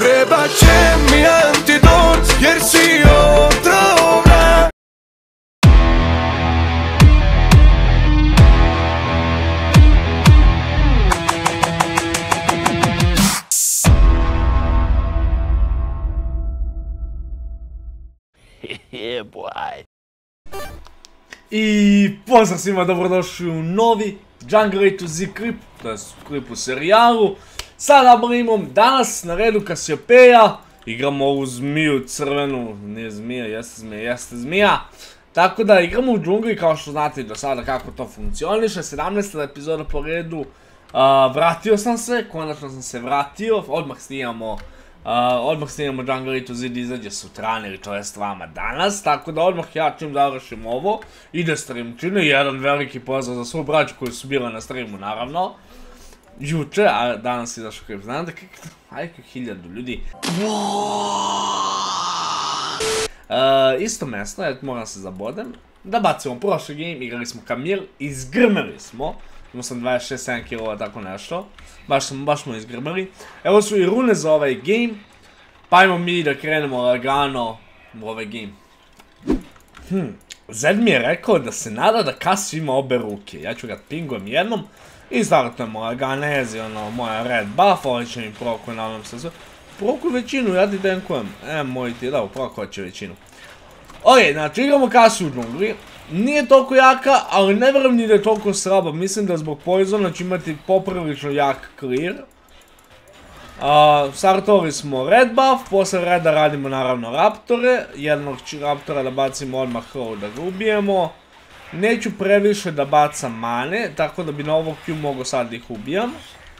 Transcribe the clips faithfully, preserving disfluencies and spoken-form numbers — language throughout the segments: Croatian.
Treba će mi antidot jer si otrovna. Yeah, boy. I pozdrav svima, dobrodošli u novi Jungle A to Z klip, to je klip u serijalu sa Abramom. Danas na redu Cassiopeia, igramo ovu zmiju crvenu, nije zmija, jeste zmija, jeste zmija. Tako da igramo u džungli, kao što znate do sada kako to funkcioniše. sedamnaesta epizoda po redu, vratio sam se, konačno sam se vratio, odmah snimamo odmah snimamo Jungle A to Z da izađe sutra ili to jest vama danas, tako da odmah ja čim završim ovo ide stream čini. Jedan veliki pozdrav za svu braću koji su bila na streamu naravno juče, a danas izašao klip. Znate kako, ajde hiljadu ljudi. Isto mesto, eto moram se zabodem da bacimo prošli game, igrali smo Camille, izgrmeli smo. Imao sam dvadeset šest sedam kilova, tako nešto. Baš smo, baš smo izgrmeli. Evo su i rune za ovaj game. Pa ajmo mi da krenemo lagano u ovaj game. Hm, Zed mi je rekao da se nada da Casio ima obe ruke. Ja ću ga pingujem jednom. I startujemo laganezi, ono, moja red buff. Ovo će mi prokuj, nadam se sve. Prokuj većinu, ja ti denkujem. E, moj ti, da, prokuj će većinu. Ok, znači igramo Casio u džungli. Nije toliko jaka, ali ne vjerujem ni da je toliko slaba. Mislim da zbog poizona će imati poprilično jak clear. Startovali smo red buff, posle reda radimo naravno raptore. Jednog raptora da bacimo odmah Crow da ga ubijemo. Neću previše da bacam mane, tako da bi na ovog Q mogo sad da ih ubijam.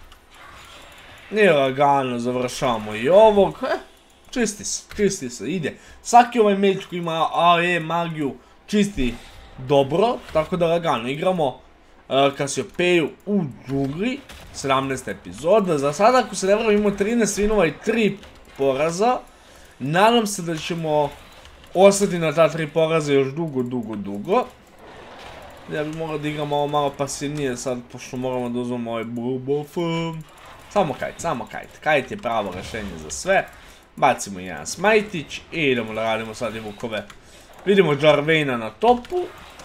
Nije lagano, završavamo i ovog. Čisti se, čisti se, ide. Svaki ovaj meč koji ima A E magiju čisti dobro, tako da lagano igramo Cassiopeiu u džungli, sedamnaesta epizoda. Za sada, ako se ne vjerujem, imamo trinaest winova i tri poraza. Nadam se da ćemo ostati na ta tri poraza još dugo, dugo, dugo. Ja bih morao da igram ovo malo pasivnije sad, pošto moramo da uzmemo ovaj buff. Samo kajt, samo kajt. Kajt je pravo rešenje za sve. Bacimo jedan smajtić i idemo da radimo sad i vukove. Vidimo Jarvana na topu.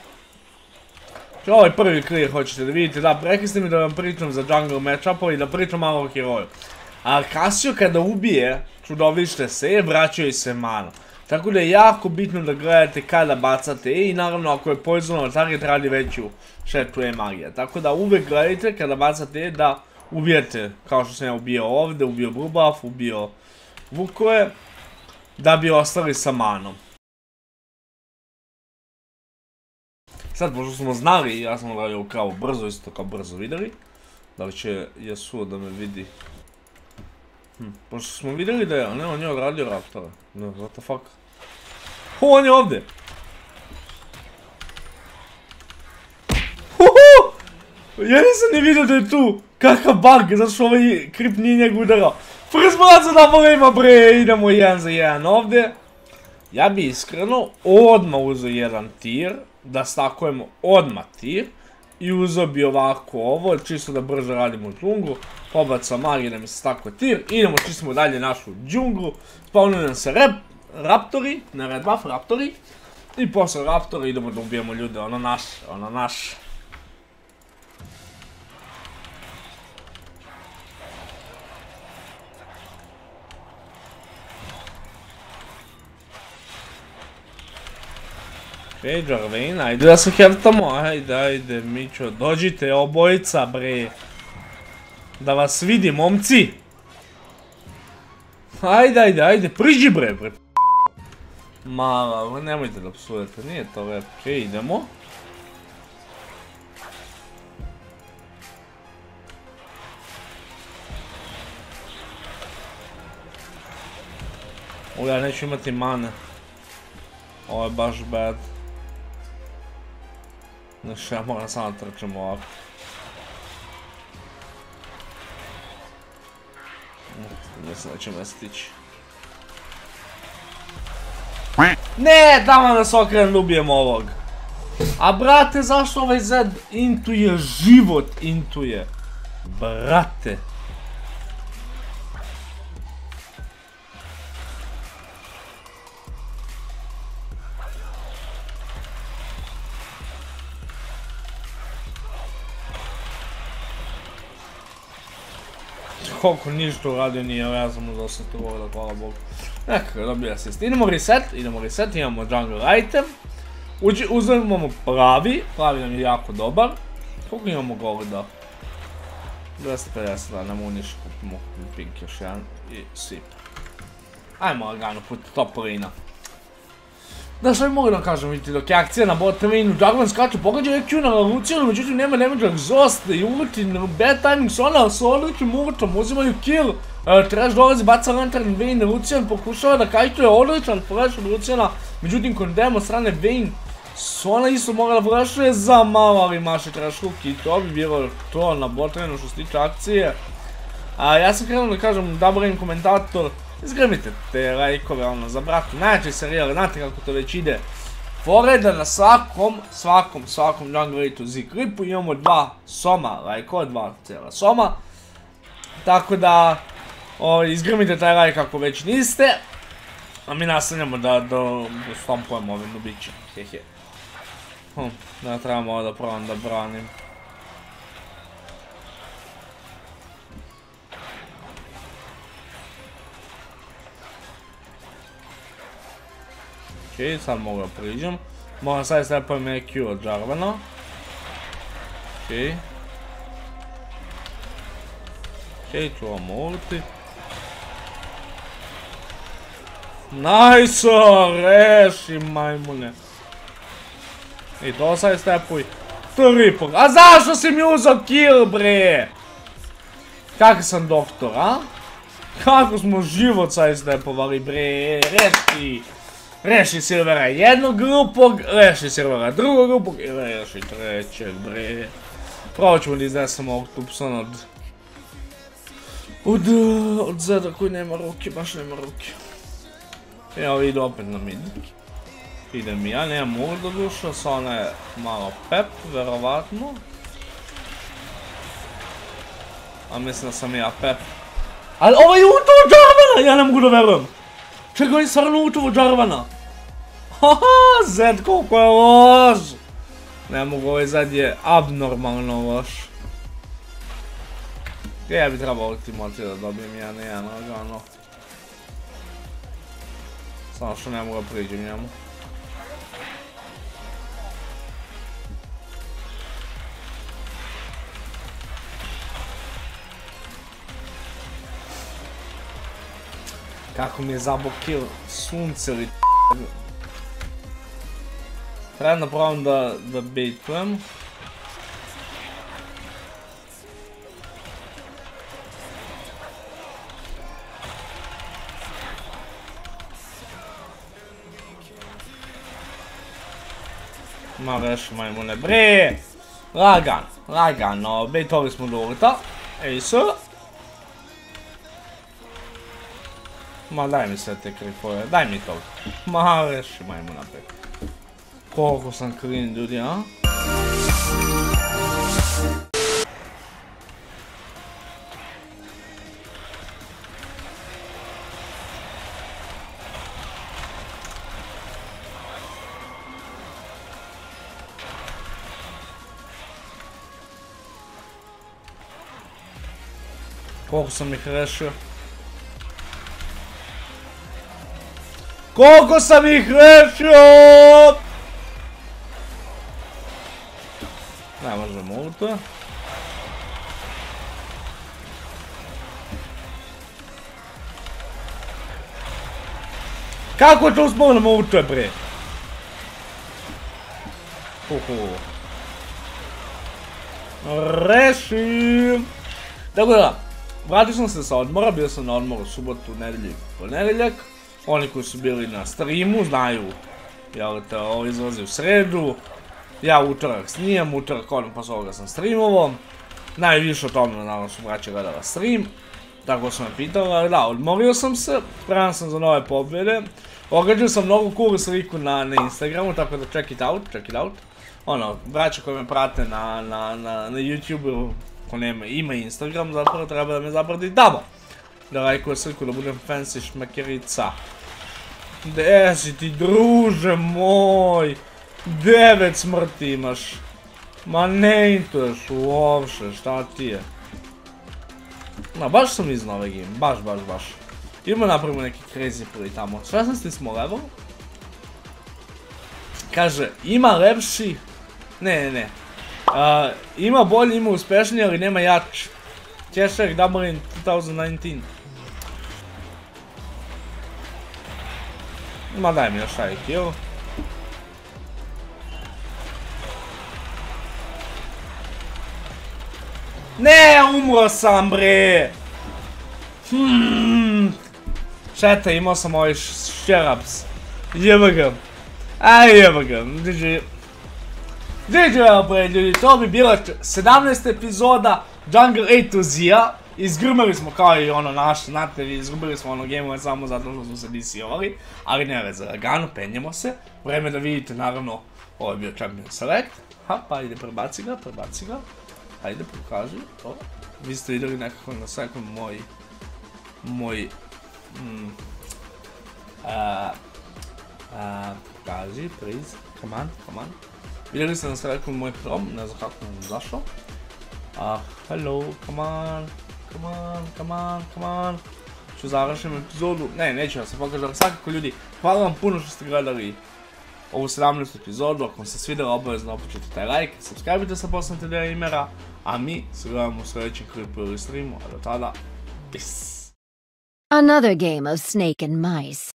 Ovo je prvi clear, hoćete da vidite, da, rekli ste mi da vam pričam za jungle matchup-ova i da pričam malo o heroju. A Casio kada ubije čudovište se, vraćaju se mana. Tako da je jako bitno da gledate kada bacate E i naravno ako je poizonovan target radi veću štetu E magija. Tako da uvek gledajte kada bacate E da ubijete, kao što sam ja ubio ovdje, ubio blue buff, ubio vukove, da bi ostali sa manom. Sad, pošto smo znali, ja sam odradio u kravu brzo, isto kao brzo vidjeli. Da li će Yasuo da me vidi? Hm, pošto smo vidjeli da je, ne, on je odradio raptora. No, what the fuck? O, on je ovdje! Huhu! Ja nisam ni vidio da je tu! Kakav bug, zato što ovaj krip nije njega udarao. First blood za double aima, bre, idemo jedan za jedan ovdje. Ja bi iskreno odmah uzeo jedan tir, da stakujemo odmah tir i uzeo bi ovako ovo, čisto da brže radimo džunglu, pobaca magije da mi se stakuje tir, idemo čistimo dalje našu džunglu, spavnuju nam se raptori, na red buff raptori, i posle raptora idemo da ubijemo ljude, ono naš, ono naš. Ej, Jarvana, ajde da se heftamo, ajde, ajde, Mićo, dođite obojica, bre. Da vas vidi, momci. Ajde, ajde, ajde, priđi, bre, bre. Ma, nemojte da psujete, nije to lep. Ej, idemo. O, ja neću imati mane. Ovo je baš bad. Znači ja moram samo da trčem ovako. Mislim da će me stići. Ne, dama da se okrenem da ubijem ovog. A brate, zašto ovaj Zed intuje život, intuje? Brate. koliko ništa uradio nije, ja sam uz osam turova, hvala Bogu. Nekako, dobio asist. Idemo reset, idemo reset, imamo jungle item. Uzmemo pravi, pravi nam je jako dobar. Koliko imamo golda? dvesta pedeset, da, nemo ništa, kupimo pink još jedan i sip. Ajmo lagano puti top lane-a. Da, što bi mogu da kažem, vidite, dok je akcija na bot lane-u, Jarvan skače, pogađa E Q na Lucianu, međutim nema damage exhaust i ulti, bad timing Sona, sa odličnim ultom, uzimaju kill. Trash dolazi, baca lantern Vayne, Lucian pokušava da kajtuje odličan flash od Luciana, međutim condemn od strane Vayne. Sona isto mogla da flashuje za malo, ali maše trash hook i to bi bilo to na bot lane-u što se tiče akcije. Ja sam krenuo da kažem, double aim komentator, izgrmite te lajkove, ono, za bratu, najjači serijal, znate kako to već ide. Fore da na svakom, svakom, svakom jungle to Z klipu imamo dva soma lajkova, dva cijela soma. Tako da, izgrmite taj lajk ako već niste. A mi nastavljamo da stompujemo ove nubiće, hehe. Hm, da trebamo ovo da probam da branim. Ok, sad mogu da priđem. Moram sad stepujem E Q od Jarvana. Ok. Ok, čuvamo ulti. Najso, reši majmune. I to sad stepuj. Triple. A zašto si mi uzao kill, bre? Kakav sam doktor, a? Kako smo život sad stepovali, bre? Reši. Reši Silvera jednog grupog, reši Silvera drugog grupog i reši trećeg, bre. Pravo ćemo da iznesemo ovog Tupsona od... Od... od Zeda koji nema ruke, baš nema ruke. Evo ide opet na mid. Idem i ja, nemam ult do duša, Sona je malo pep, verovatno. A mislim da sam ja pep. Ali ovo je ult od Jarvana, ja ne mogu da verujem. Čekaj, on je stvarno ult od Jarvana. Haha, Zed koliko je loš. Ne mogu, ovaj Zed je abnormalno loš. Ja bi trebao ultimati da dobijem jedan jedan, lagano. Samo što ne mogu da priđem njemu. Kako mi je zabao kill sunce li Trebam da probam da baitujem. Ma reši majmune, bre! Lagan, lagano, baitovali smo do ulta. Ej se. Ma daj mi sve te kripove, daj mi to. Ma reši majmuna pek. Koliko sam clean ljudi, a? Koliko sam ih rešio? Koliko sam ih rešio? Ne možemo ulta. Kako je to uspomnemo ulta, bre? Uhu. Rešim. Tako da, vratio sam se sa odmora, bio sam na odmoru subotu, nedelju i ponedeljak. Oni koji su bili na streamu znaju, jel te, ovo izlazi u sredu. Ja utorak snijem, utorak odmah posle ovoga sam streamovao. Najviše o tome naravno su braća gledala stream. Tako sam me pitala, ali da, odmorio sam se, spreman sam za nove pobjede. Ogađao sam mnogo cool sliku na Instagramu, tako da check it out, check it out. Ono, braća koji me prate na YouTube-u, ko nema, ima Instagram, zapravo treba da me zaprati tamo. Da lajkuje sliku, da budem fancy šmekerica. Gde si ti, druže moj? Devet smrti imaš. Ma ne intuješ uopšte, šta ti je? Ma, baš sam iznad ove game, baš, baš, baš. Idemo napravimo neki crazy prvi tamo. šesnaesti smo level. Kaže, ima lepši... Ne, ne, ne. Ima bolji, ima uspešniji, ali nema jači. Hashtag Dublin twenty nineteen. Ma daj mi još taj kill. Ne, umro sam bre! Hmm. Šeta, imao sam ovaj šeraps. Jeba ga. Aj jeba ga. G G. G G bre ljudi, to bi bila sedamnaesta epizoda Jungle A to Z-a. Izgrmili smo kao i ono naš, znate vi, izgubili smo ono game samo zato što smo se D C-ovali. Ali ne veze, lagano, penjemo se. Vreme da vidite, naravno, ovo je bio Champion Select. Ha, pa ide, prebaci ga, prebaci ga. Hajde, pokaži to. Vi ste vidjeli nekako na svakom moj... Moj... Mm, uh, uh, pokaži, please. Come on, come on. Vidjeli ste na svakom moj prom, ne znam kako nam zašao. Uh, hello, come on. Come on, come on, come on. Ću završim epizodu. Ne, neću vam se pokažem, ali svakako ljudi, hvala vam puno što ste gledali ovu sedamnaestu epizodu. Ako vam se svidjela, obavezno opućite taj like, subscribe-ite sa posljednjeg dela imera, a mi se gledamo u sljedećem klipu ili streamu, a do tada, peace. Another game of snake and mice.